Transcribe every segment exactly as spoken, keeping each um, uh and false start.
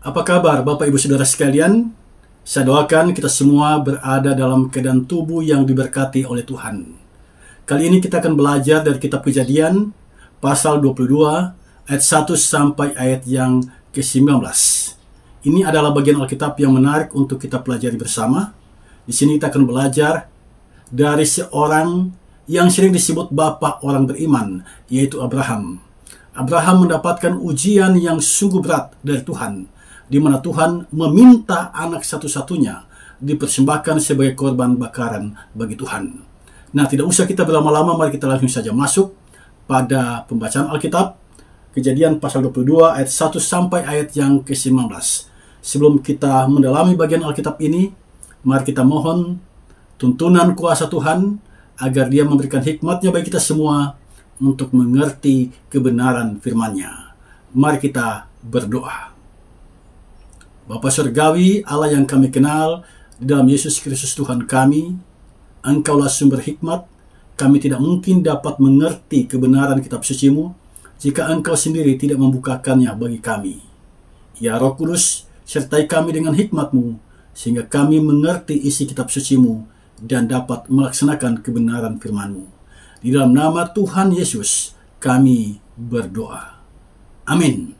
Apa kabar Bapak Ibu Saudara sekalian? Saya doakan kita semua berada dalam keadaan tubuh yang diberkati oleh Tuhan. Kali ini kita akan belajar dari kitab Kejadian pasal dua puluh dua ayat satu sampai ayat yang ke sembilan belas. Ini adalah bagian Alkitab yang menarik untuk kita pelajari bersama. Di sini kita akan belajar dari seorang yang sering disebut bapak orang beriman, yaitu Abraham. Abraham mendapatkan ujian yang sungguh berat dari Tuhan, di mana Tuhan meminta anak satu-satunya dipersembahkan sebagai korban bakaran bagi Tuhan. Nah, tidak usah kita berlama-lama, mari kita langsung saja masuk pada pembacaan Alkitab. Kejadian pasal dua puluh dua ayat satu sampai ayat yang ke sembilan belas. Sebelum kita mendalami bagian Alkitab ini, mari kita mohon tuntunan kuasa Tuhan agar Dia memberikan hikmat-Nya bagi kita semua untuk mengerti kebenaran firman-Nya. Mari kita berdoa. Bapa Surgawi, Allah yang kami kenal, di dalam Yesus Kristus Tuhan kami, Engkaulah sumber hikmat. Kami tidak mungkin dapat mengerti kebenaran kitab suci-Mu jika Engkau sendiri tidak membukakannya bagi kami. Ya Roh Kudus, sertai kami dengan hikmat-Mu, sehingga kami mengerti isi kitab suci-Mu dan dapat melaksanakan kebenaran firman-Mu. Di dalam nama Tuhan Yesus, kami berdoa. Amin.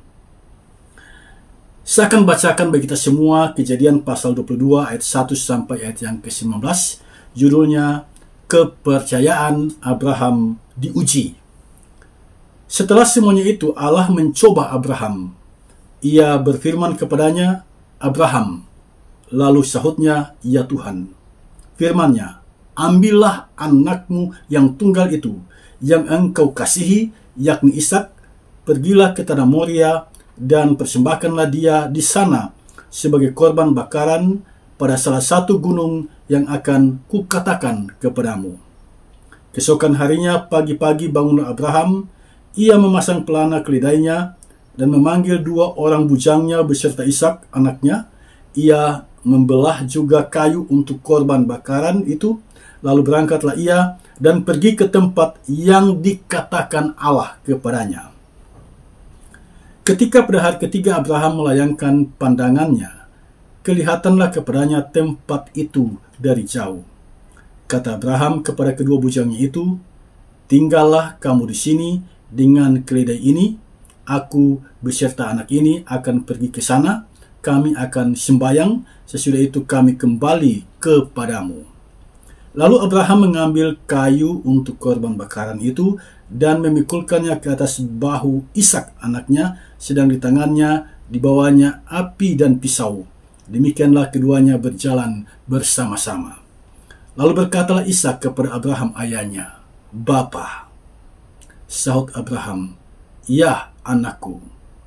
Saya akan bacakan bagi kita semua Kejadian pasal dua puluh dua ayat satu sampai ayat yang ke sembilan belas. Judulnya Kepercayaan Abraham diuji. Setelah semuanya itu, Allah mencoba Abraham. Ia berfirman kepadanya, "Abraham." Lalu sahutnya, "Ya Tuhan." Firman-Nya, "Ambillah anakmu yang tunggal itu, yang engkau kasihi, yakni Ishak, pergilah ke tanah Moria, dan persembahkanlah dia di sana sebagai korban bakaran pada salah satu gunung yang akan kukatakan kepadamu." Keesokan harinya pagi-pagi bangunlah Abraham. Ia memasang pelana keledainya dan memanggil dua orang bujangnya beserta Ishak anaknya. Ia membelah juga kayu untuk korban bakaran itu. Lalu berangkatlah ia dan pergi ke tempat yang dikatakan Allah kepadanya. Ketika pada hari ketiga Abraham melayangkan pandangannya, kelihatanlah kepadanya tempat itu dari jauh. Kata Abraham kepada kedua bujangnya itu, "Tinggallah kamu di sini dengan keledai ini. Aku beserta anak ini akan pergi ke sana. Kami akan sembahyang. Sesudah itu kami kembali kepadamu." Lalu Abraham mengambil kayu untuk korban bakaran itu dan memikulkannya ke atas bahu Ishak anaknya, sedang di tangannya dibawanya api dan pisau. Demikianlah keduanya berjalan bersama-sama. Lalu berkatalah Ishak kepada Abraham ayahnya, "Bapa." Sahut Abraham, "Ya anakku."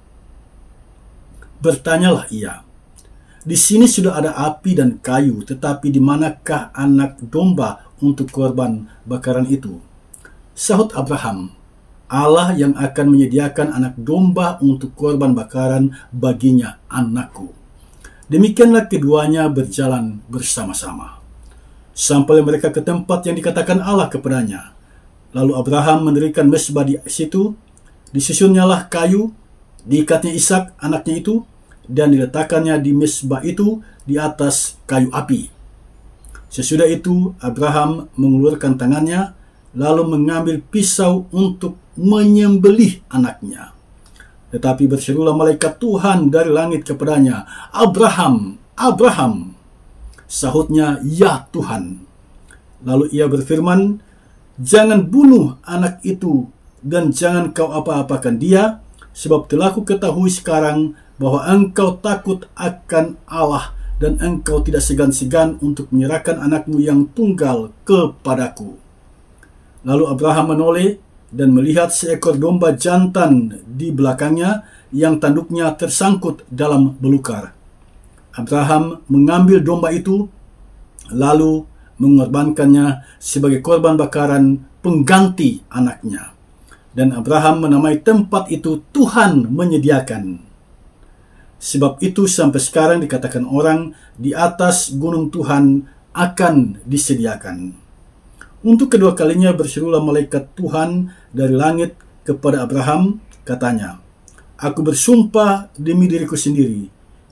Bertanyalah ia, "Di sini sudah ada api dan kayu, tetapi di manakah anak domba untuk korban bakaran itu?" Sahut Abraham, "Allah yang akan menyediakan anak domba untuk korban bakaran baginya, anakku." Demikianlah keduanya berjalan bersama-sama sampai mereka ke tempat yang dikatakan Allah kepadanya. Lalu Abraham mendirikan mezbah di situ. Disusunnyalah kayu, diikatnya Ishak anaknya itu, dan diletakkannya di mezbah itu di atas kayu api. Sesudah itu Abraham mengulurkan tangannya, lalu mengambil pisau untuk menyembelih anaknya. Tetapi berserulah malaikat Tuhan dari langit kepadanya, "Abraham, Abraham." Sahutnya, "Ya Tuhan." Lalu ia berfirman, "Jangan bunuh anak itu dan jangan kau apa-apakan dia, sebab telah ku ketahui sekarang bahwa engkau takut akan Allah dan engkau tidak segan-segan untuk menyerahkan anakmu yang tunggal kepadaku." Lalu Abraham menoleh dan melihat seekor domba jantan di belakangnya yang tanduknya tersangkut dalam belukar. Abraham mengambil domba itu lalu mengorbankannya sebagai korban bakaran pengganti anaknya. Dan Abraham menamai tempat itu Tuhan menyediakan. Sebab itu sampai sekarang dikatakan orang, di atas gunung Tuhan akan disediakan. Untuk kedua kalinya berserulah malaikat Tuhan dari langit kepada Abraham, katanya, "Aku bersumpah demi diriku sendiri,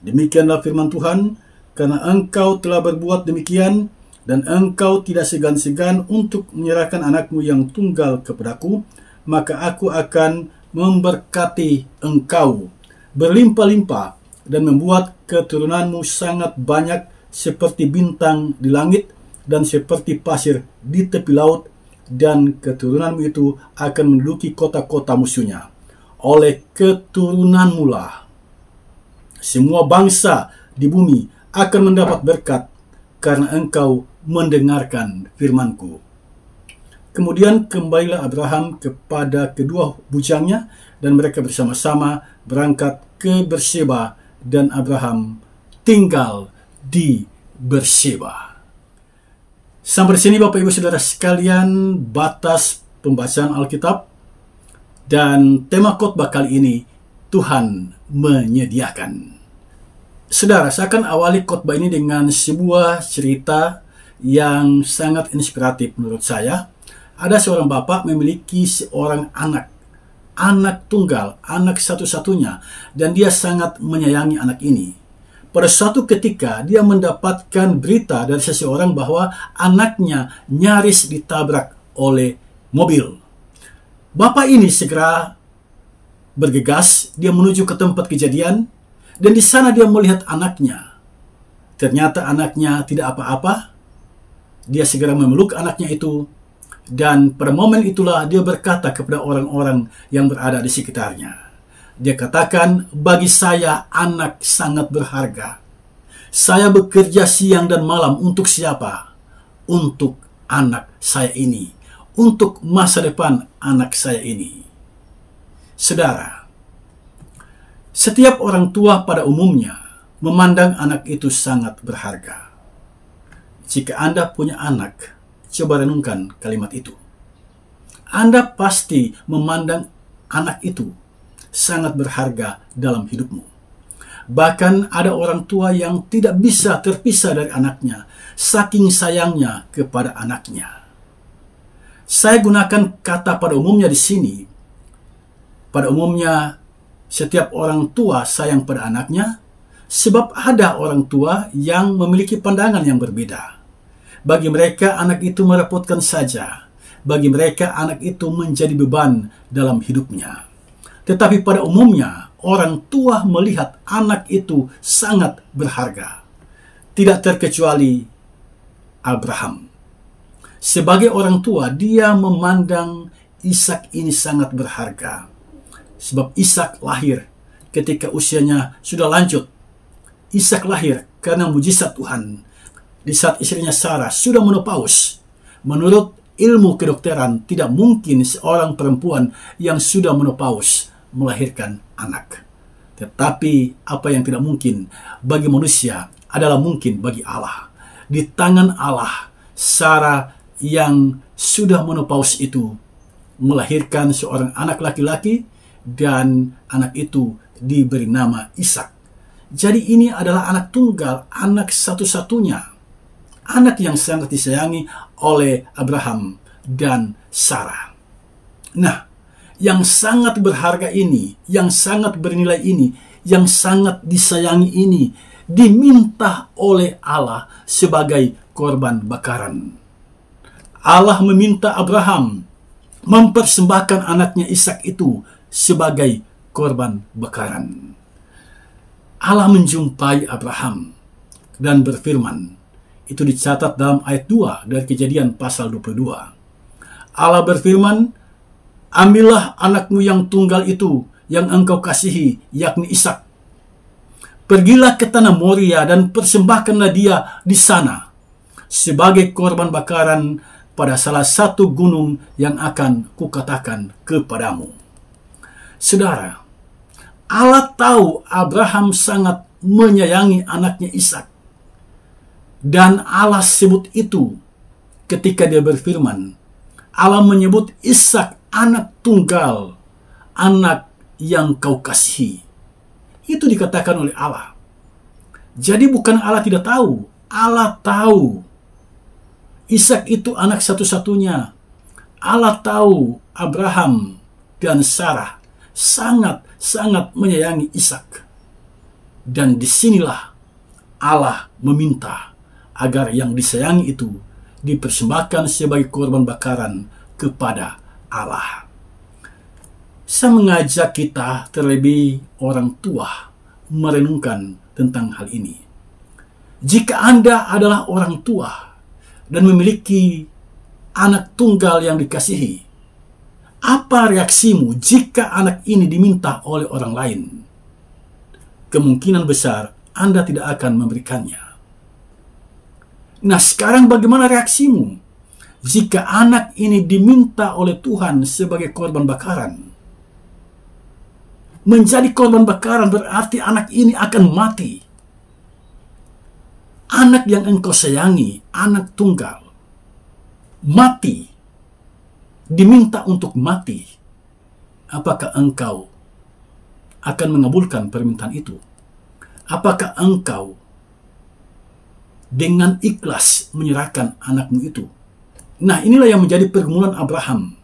Demikianlah firman Tuhan, karena engkau telah berbuat demikian, dan engkau tidak segan-segan untuk menyerahkan anakmu yang tunggal kepadaku, maka aku akan memberkati engkau berlimpah-limpah dan membuat keturunanmu sangat banyak seperti bintang di langit dan seperti pasir di tepi laut, dan keturunanmu itu akan menduduki kota-kota musuhnya. Oleh keturunanmu lah semua bangsa di bumi akan mendapat berkat, karena engkau mendengarkan firmanku. Kemudian kembalilah Abraham kepada kedua bujangnya, dan mereka bersama-sama berangkat ke Berseba, dan Abraham tinggal di Berseba. Sampai di sini Bapak Ibu Saudara sekalian batas pembacaan Alkitab, dan tema khotbah kali ini Tuhan menyediakan. Saudara, saya akan awali khotbah ini dengan sebuah cerita yang sangat inspiratif menurut saya. Ada seorang bapak memiliki seorang anak, anak tunggal, anak satu-satunya, dan dia sangat menyayangi anak ini. Pada suatu ketika dia mendapatkan berita dari seseorang bahwa anaknya nyaris ditabrak oleh mobil. Bapak ini segera bergegas, dia menuju ke tempat kejadian, dan di sana dia melihat anaknya. Ternyata anaknya tidak apa-apa. Dia segera memeluk anaknya itu, dan pada momen itulah dia berkata kepada orang-orang yang berada di sekitarnya. Dia katakan, bagi saya anak sangat berharga. Saya bekerja siang dan malam untuk siapa? Untuk anak saya ini. Untuk masa depan anak saya ini. Saudara, setiap orang tua pada umumnya memandang anak itu sangat berharga. Jika Anda punya anak, coba renungkan kalimat itu. Anda pasti memandang anak itu sangat berharga dalam hidupmu. Bahkan ada orang tua yang tidak bisa terpisah dari anaknya, saking sayangnya kepada anaknya. Saya gunakan kata pada umumnya di sini. Pada umumnya, setiap orang tua sayang pada anaknya, sebab ada orang tua yang memiliki pandangan yang berbeda. Bagi mereka, anak itu merepotkan saja. Bagi mereka, anak itu menjadi beban dalam hidupnya. Tetapi pada umumnya, orang tua melihat anak itu sangat berharga. Tidak terkecuali Abraham. Sebagai orang tua, dia memandang Ishak ini sangat berharga. Sebab Ishak lahir ketika usianya sudah lanjut. Ishak lahir karena mujizat Tuhan. Di saat istrinya Sarah sudah menopause. Menurut ilmu kedokteran, tidak mungkin seorang perempuan yang sudah menopause melahirkan anak. Tetapi apa yang tidak mungkin bagi manusia adalah mungkin bagi Allah. Di tangan Allah, Sarah yang sudah menopause itu melahirkan seorang anak laki-laki, dan anak itu diberi nama Ishak. Jadi ini adalah anak tunggal, anak satu-satunya, anak yang sangat disayangi oleh Abraham dan Sarah. Nah, yang sangat berharga ini, yang sangat bernilai ini, yang sangat disayangi ini, diminta oleh Allah sebagai korban bakaran. Allah meminta Abraham mempersembahkan anaknya Ishak itu sebagai korban bakaran. Allah menjumpai Abraham dan berfirman, itu dicatat dalam ayat dua dari Kejadian pasal dua puluh dua. Allah berfirman, ambillah anakmu yang tunggal itu yang engkau kasihi, yakni Ishak. Pergilah ke tanah Moria dan persembahkanlah dia di sana sebagai korban bakaran pada salah satu gunung yang akan kukatakan kepadamu. Saudara, Allah tahu Abraham sangat menyayangi anaknya Ishak. Dan Allah sebut itu ketika dia berfirman. Allah menyebut Ishak anak tunggal, anak yang kau kasihi. Itu dikatakan oleh Allah. Jadi bukan Allah tidak tahu. Allah tahu. Ishak itu anak satu-satunya. Allah tahu Abraham dan Sarah sangat-sangat menyayangi Ishak. Dan disinilah Allah meminta agar yang disayangi itu dipersembahkan sebagai korban bakaran kepada Allah. Saya mengajak kita, terlebih orang tua, merenungkan tentang hal ini. Jika Anda adalah orang tua dan memiliki anak tunggal yang dikasihi, apa reaksimu jika anak ini diminta oleh orang lain? Kemungkinan besar Anda tidak akan memberikannya. Nah, sekarang bagaimana reaksimu jika anak ini diminta oleh Tuhan sebagai korban bakaran? Menjadi korban bakaran berarti anak ini akan mati. Anak yang engkau sayangi, anak tunggal, mati, diminta untuk mati. Apakah engkau akan mengabulkan permintaan itu? Apakah engkau dengan ikhlas menyerahkan anakmu itu? Nah, inilah yang menjadi pergumulan Abraham.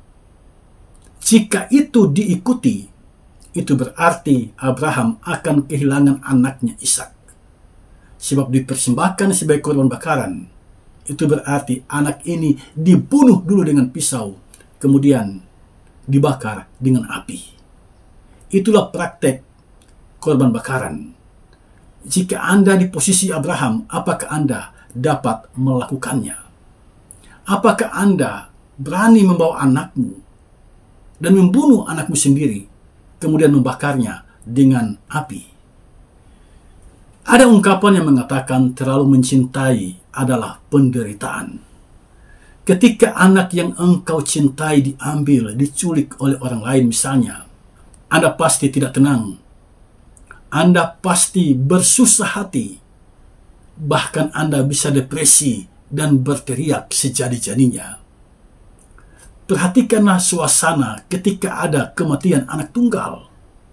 Jika itu diikuti, itu berarti Abraham akan kehilangan anaknya Ishak. Sebab dipersembahkan sebagai korban bakaran, itu berarti anak ini dibunuh dulu dengan pisau, kemudian dibakar dengan api. Itulah praktek korban bakaran. Jika Anda di posisi Abraham, apakah Anda dapat melakukannya? Apakah Anda berani membawa anakmu dan membunuh anakmu sendiri, kemudian membakarnya dengan api? Ada ungkapan yang mengatakan terlalu mencintai adalah penderitaan. Ketika anak yang engkau cintai diambil, diculik oleh orang lain misalnya, Anda pasti tidak tenang. Anda pasti bersusah hati. Bahkan Anda bisa depresi dan berteriak sejadi-jadinya. Perhatikanlah suasana ketika ada kematian anak tunggal.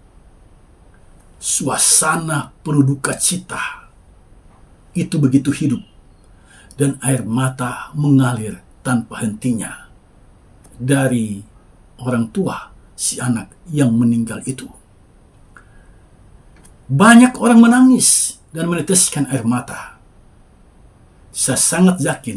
Suasana penuh duka cita itu begitu hidup, dan air mata mengalir tanpa hentinya dari orang tua si anak yang meninggal itu. Banyak orang menangis dan meneteskan air mata. Saya sangat yakin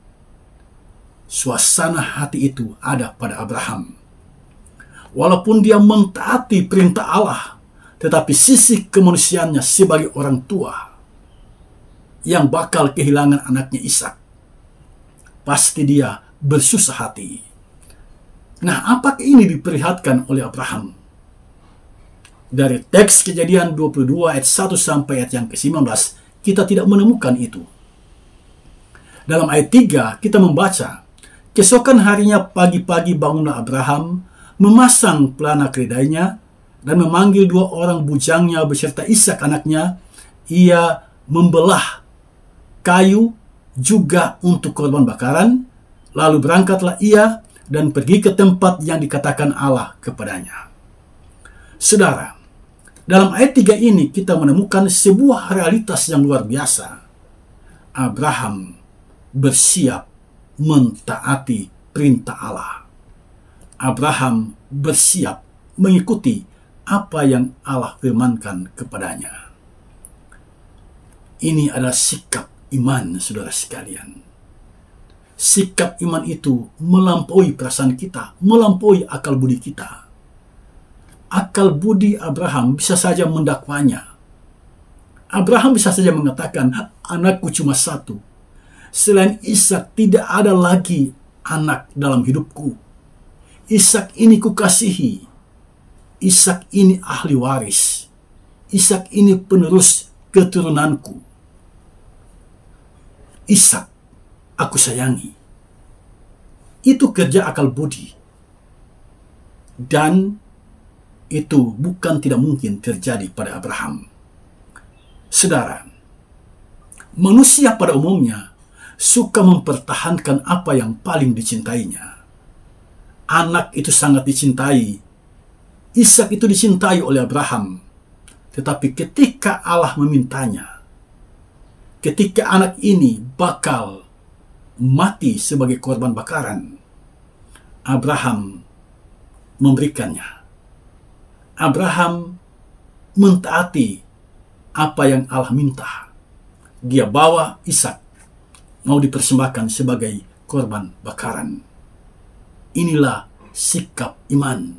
suasana hati itu ada pada Abraham. Walaupun dia mentaati perintah Allah, tetapi sisi kemanusiaannya sebagai orang tua yang bakal kehilangan anaknya Ishak, pasti dia bersusah hati. Nah, apakah ini diperlihatkan oleh Abraham? Dari teks Kejadian dua puluh dua ayat satu sampai ayat yang ke sembilan belas, kita tidak menemukan itu. Dalam ayat tiga kita membaca, keesokan harinya pagi-pagi bangunlah Abraham, memasang pelana keledainya, dan memanggil dua orang bujangnya beserta Ishak anaknya. Ia membelah kayu juga untuk korban bakaran. Lalu berangkatlah ia dan pergi ke tempat yang dikatakan Allah kepadanya. Saudara, dalam ayat tiga ini kita menemukan sebuah realitas yang luar biasa. Abraham bersiap mentaati perintah Allah. Abraham bersiap mengikuti apa yang Allah firmankan kepadanya. Ini adalah sikap iman, saudara sekalian. Sikap iman itu melampaui perasaan kita, melampaui akal budi kita. Akal budi Abraham bisa saja mendakwanya. Abraham bisa saja mengatakan, anakku cuma satu. Selain Ishak tidak ada lagi anak dalam hidupku. Ishak ini kukasihi. Ishak ini ahli waris. Ishak ini penerus keturunanku. Ishak aku sayangi. Itu kerja akal budi. Dan itu bukan tidak mungkin terjadi pada Abraham. Saudara, manusia pada umumnya suka mempertahankan apa yang paling dicintainya. Anak itu sangat dicintai. Ishak itu dicintai oleh Abraham. Tetapi ketika Allah memintanya, ketika anak ini bakal mati sebagai korban bakaran, Abraham memberikannya. Abraham mentaati apa yang Allah minta. Dia bawa Ishak, mau dipersembahkan sebagai korban bakaran. Inilah sikap iman.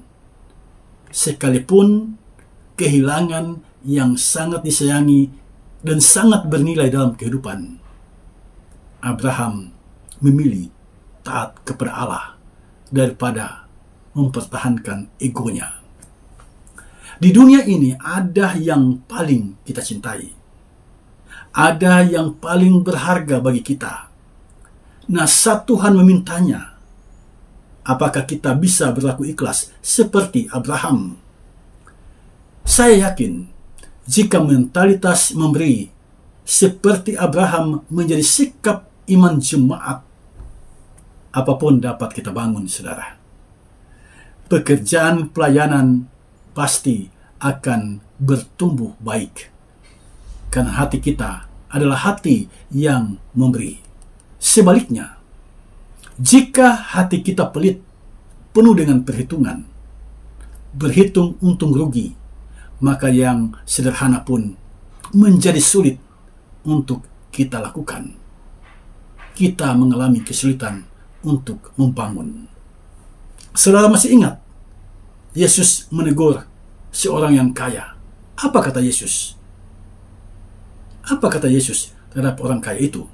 Sekalipun kehilangan yang sangat disayangi dan sangat bernilai dalam kehidupan, Abraham memilih taat kepada Allah daripada mempertahankan egonya. Di dunia ini ada yang paling kita cintai. Ada yang paling berharga bagi kita. Nah, saat Tuhan memintanya, apakah kita bisa berlaku ikhlas seperti Abraham? Saya yakin, jika mentalitas memberi seperti Abraham menjadi sikap iman jemaat, apapun dapat kita bangun, saudara. Pekerjaan pelayanan pasti akan bertumbuh baik, karena hati kita adalah hati yang memberi. Sebaliknya, jika hati kita pelit, penuh dengan perhitungan, berhitung untung rugi, maka yang sederhana pun menjadi sulit untuk kita lakukan. Kita mengalami kesulitan untuk membangun. Saudara masih ingat Yesus menegur seorang yang kaya. Apa kata Yesus? Apa kata Yesus terhadap orang kaya itu?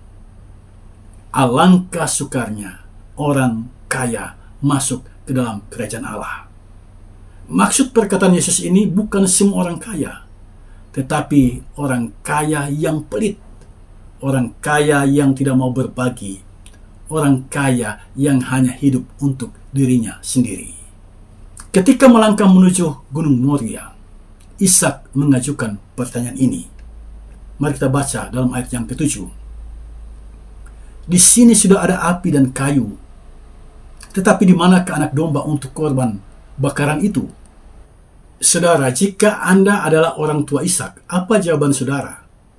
Alangkah sukarnya orang kaya masuk ke dalam kerajaan Allah. Maksud perkataan Yesus ini bukan semua orang kaya, tetapi orang kaya yang pelit, orang kaya yang tidak mau berbagi, orang kaya yang hanya hidup untuk dirinya sendiri. Ketika melangkah menuju Gunung Moria, Ishak mengajukan pertanyaan ini. Mari kita baca dalam ayat yang ketujuh. Di sini sudah ada api dan kayu, tetapi di manakah anak domba untuk korban bakaran itu? Saudara, jika Anda adalah orang tua Ishak, apa jawaban saudara?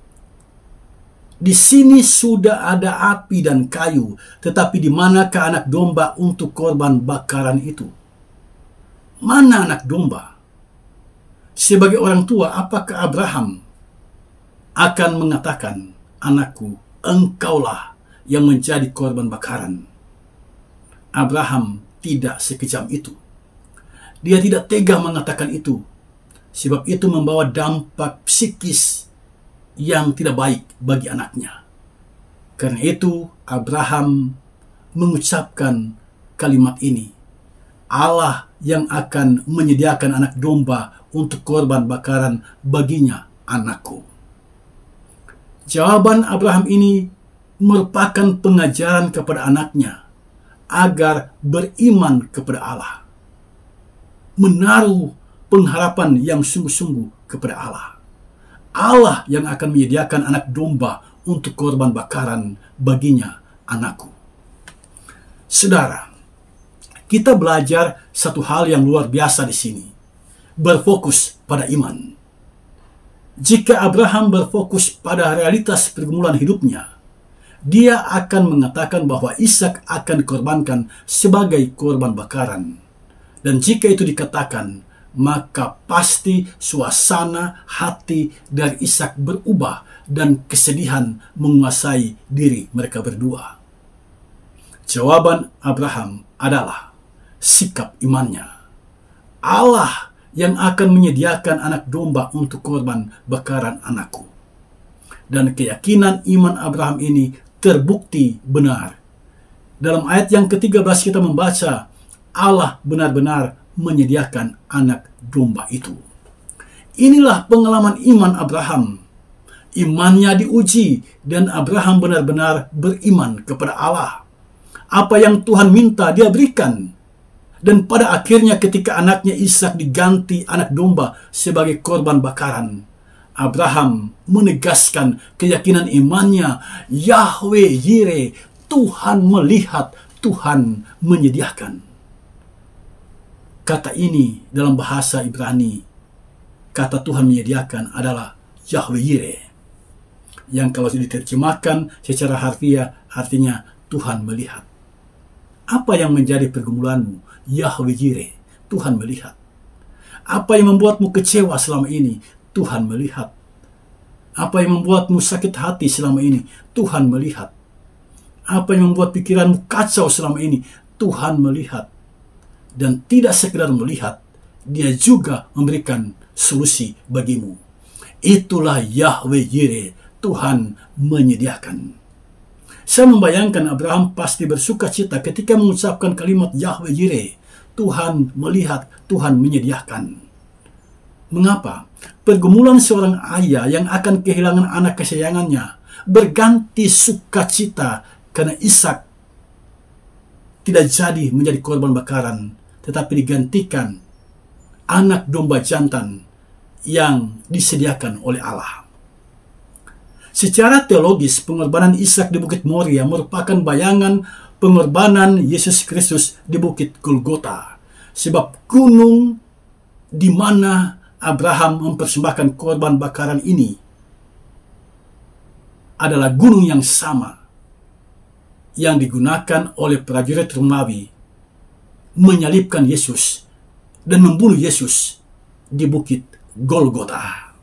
Di sini sudah ada api dan kayu, tetapi di manakah anak domba untuk korban bakaran itu? Mana anak domba? Sebagai orang tua, apakah Abraham akan mengatakan, anakku, engkaulah yang menjadi korban bakaran? Abraham tidak sekejam itu. Dia tidak tega mengatakan itu, sebab itu membawa dampak psikis yang tidak baik bagi anaknya. Karena itu Abraham mengucapkan kalimat ini, Allah yang akan menyediakan anak domba untuk korban bakaran baginya, anakku. Jawaban Abraham ini merupakan pengajaran kepada anaknya agar beriman kepada Allah, menaruh pengharapan yang sungguh-sungguh kepada Allah. Allah yang akan menyediakan anak domba untuk korban bakaran baginya, anakku. Saudara, kita belajar satu hal yang luar biasa di sini. Berfokus pada iman. Jika Abraham berfokus pada realitas pergumulan hidupnya, dia akan mengatakan bahwa Ishak akan dikorbankan sebagai korban bakaran. Dan jika itu dikatakan, maka pasti suasana hati dari Ishak berubah dan kesedihan menguasai diri mereka berdua. Jawaban Abraham adalah sikap imannya. Allah yang akan menyediakan anak domba untuk korban bakaran anakku. Dan keyakinan iman Abraham ini terbukti benar. Dalam ayat yang ketiga belas kita membaca, Allah benar-benar menyediakan anak domba itu. Inilah pengalaman iman Abraham. Imannya diuji dan Abraham benar-benar beriman kepada Allah. Apa yang Tuhan minta dia berikan. Dan pada akhirnya ketika anaknya Ishak diganti anak domba sebagai korban bakaran, Abraham menegaskan keyakinan imannya, Yahweh Yireh, Tuhan melihat, Tuhan menyediakan. Kata ini dalam bahasa Ibrani, kata Tuhan menyediakan adalah Yahweh Yireh, yang kalau diterjemahkan secara harfiah artinya Tuhan melihat. Apa yang menjadi pergumulanmu? Yahweh Yireh, Tuhan melihat. Apa yang membuatmu kecewa selama ini? Tuhan melihat. Apa yang membuatmu sakit hati selama ini, Tuhan melihat. Apa yang membuat pikiranmu kacau selama ini, Tuhan melihat. Dan tidak sekedar melihat, Dia juga memberikan solusi bagimu. Itulah Yahweh Yireh, Tuhan menyediakan. Saya membayangkan Abraham pasti bersuka cita ketika mengucapkan kalimat Yahweh Yireh, Tuhan melihat, Tuhan menyediakan. Mengapa? Pergumulan seorang ayah yang akan kehilangan anak kesayangannya berganti sukacita karena Ishak tidak jadi menjadi korban bakaran, tetapi digantikan anak domba jantan yang disediakan oleh Allah. Secara teologis, pengorbanan Ishak di Bukit Moria merupakan bayangan pengorbanan Yesus Kristus di Bukit Golgota. Sebab gunung di mana Abraham mempersembahkan korban bakaran ini adalah gunung yang sama yang digunakan oleh prajurit Romawi menyalibkan Yesus dan membunuh Yesus di Bukit Golgota.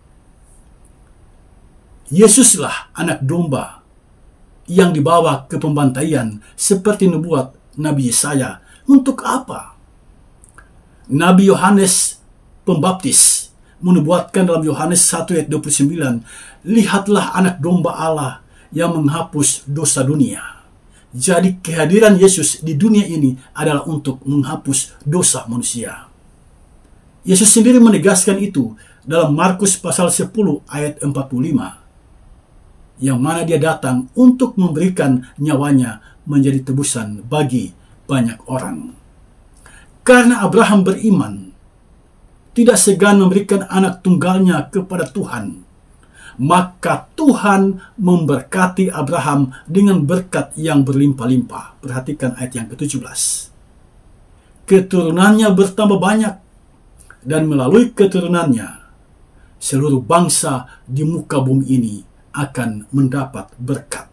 Yesuslah anak domba yang dibawa ke pembantaian seperti nubuat Nabi Yesaya. Untuk apa? Nabi Yohanes Pembaptis menubuatkan dalam Yohanes satu ayat dua puluh sembilan, lihatlah anak domba Allah yang menghapus dosa dunia. Jadi kehadiran Yesus di dunia ini adalah untuk menghapus dosa manusia. Yesus sendiri menegaskan itu dalam Markus pasal sepuluh ayat empat puluh lima, yang mana Dia datang untuk memberikan nyawanya menjadi tebusan bagi banyak orang. Karena Abraham beriman, tidak segan memberikan anak tunggalnya kepada Tuhan, maka Tuhan memberkati Abraham dengan berkat yang berlimpah-limpah. Perhatikan ayat yang ketujuh belas. Keturunannya bertambah banyak, dan melalui keturunannya seluruh bangsa di muka bumi ini akan mendapat berkat.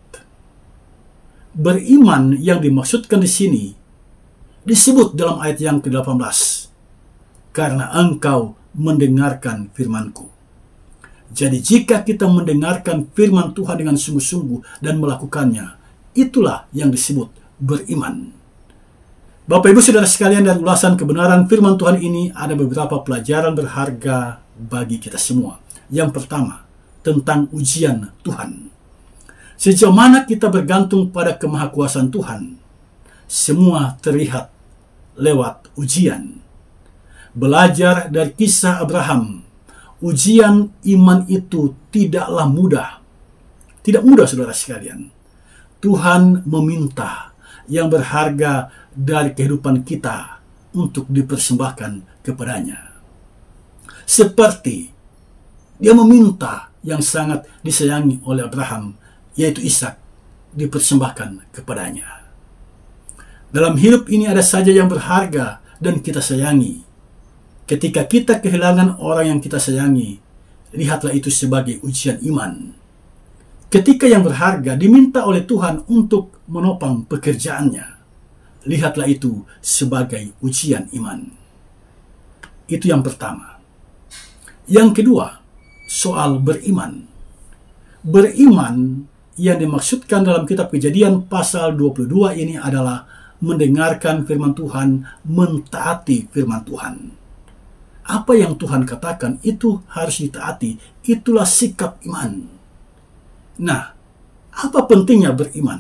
Beriman yang dimaksudkan di sini disebut dalam ayat yang ke delapan belas. Karena engkau mendengarkan firman-Ku. Jadi jika kita mendengarkan firman Tuhan dengan sungguh-sungguh dan melakukannya, itulah yang disebut beriman. Bapak Ibu Saudara sekalian, dari ulasan kebenaran firman Tuhan ini ada beberapa pelajaran berharga bagi kita semua. Yang pertama, tentang ujian Tuhan. Sejauh mana kita bergantung pada kemahakuasaan Tuhan, semua terlihat lewat ujian. Belajar dari kisah Abraham, ujian iman itu tidaklah mudah. Tidak mudah, saudara sekalian. Tuhan meminta yang berharga dari kehidupan kita untuk dipersembahkan kepadanya. Seperti Dia meminta yang sangat disayangi oleh Abraham, yaitu Ishak, dipersembahkan kepadanya. Dalam hidup ini ada saja yang berharga dan kita sayangi. Ketika kita kehilangan orang yang kita sayangi, lihatlah itu sebagai ujian iman. Ketika yang berharga diminta oleh Tuhan untuk menopang pekerjaannya, lihatlah itu sebagai ujian iman. Itu yang pertama. Yang kedua, soal beriman. Beriman yang dimaksudkan dalam kitab Kejadian pasal dua puluh dua ini adalah mendengarkan firman Tuhan, mentaati firman Tuhan. Apa yang Tuhan katakan itu harus ditaati. Itulah sikap iman. Nah, apa pentingnya beriman?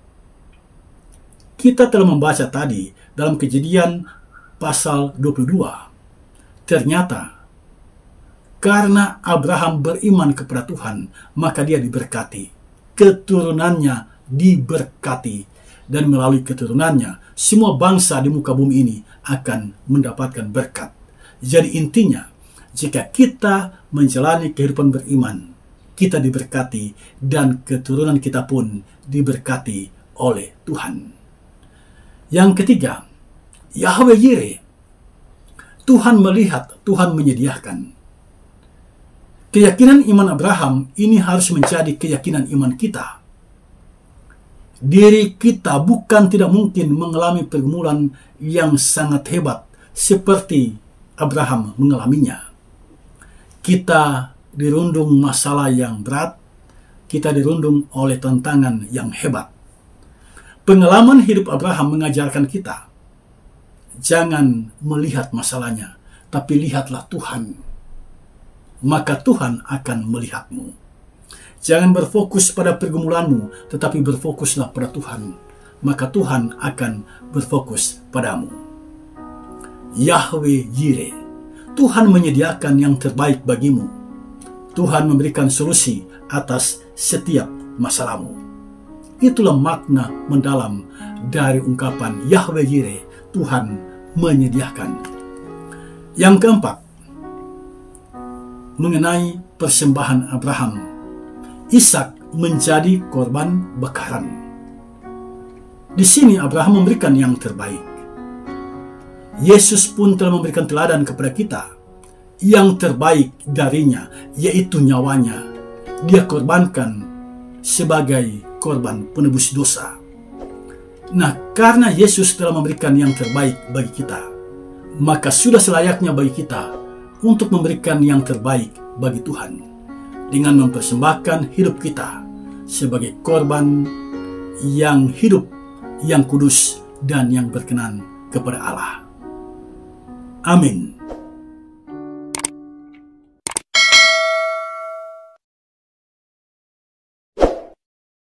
Kita telah membaca tadi dalam Kejadian pasal dua puluh dua. Ternyata karena Abraham beriman kepada Tuhan, maka dia diberkati. Keturunannya diberkati. Dan melalui keturunannya, semua bangsa di muka bumi ini akan mendapatkan berkat. Jadi intinya, jika kita menjalani kehidupan beriman, kita diberkati dan keturunan kita pun diberkati oleh Tuhan. Yang ketiga, Yahweh Yireh. Tuhan melihat, Tuhan menyediakan. Keyakinan iman Abraham ini harus menjadi keyakinan iman kita. Diri kita bukan tidak mungkin mengalami pergumulan yang sangat hebat seperti Abraham mengalaminya. Kita dirundung masalah yang berat, kita dirundung oleh tantangan yang hebat. Pengalaman hidup Abraham mengajarkan kita, jangan melihat masalahnya, tapi lihatlah Tuhan. Maka Tuhan akan melihatmu. Jangan berfokus pada pergumulanmu, tetapi berfokuslah pada Tuhan. Maka Tuhan akan berfokus padamu. Yahweh Yireh, Tuhan menyediakan yang terbaik bagimu. Tuhan memberikan solusi atas setiap masalahmu. Itulah makna mendalam dari ungkapan Yahweh Yireh, Tuhan menyediakan. Yang keempat, mengenai persembahan Abraham. Ishak menjadi korban bakaran. Di sini Abraham memberikan yang terbaik. Yesus pun telah memberikan teladan kepada kita. Yang terbaik darinya, yaitu nyawanya, dia korbankan sebagai korban penebus dosa. Nah, karena Yesus telah memberikan yang terbaik bagi kita, maka sudah selayaknya bagi kita untuk memberikan yang terbaik bagi Tuhan dengan mempersembahkan hidup kita sebagai korban yang hidup, yang kudus, dan yang berkenan kepada Allah. Amin.